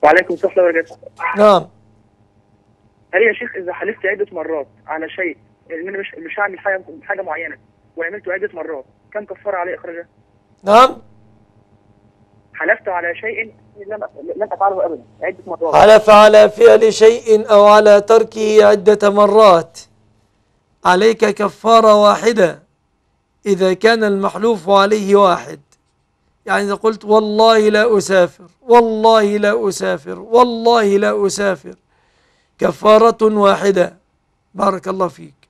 وعليكم السلام ورحمة الله وبركاته. نعم. هل يا شيخ إذا حلفت عدة مرات على شيء يعني أنا مش هعمل حاجة معينة وعملته عدة مرات، كم كفارة عليه إخراجها؟ نعم. حلفت على شيء لم أفعله أبدا عدة مرات. حلف على فعل شيء أو على تركه عدة مرات، عليك كفارة واحدة إذا كان المحلوف عليه واحد. يعني إذا قلت والله لا أسافر، والله لا أسافر، والله لا أسافر، كفارة واحدة. بارك الله فيك.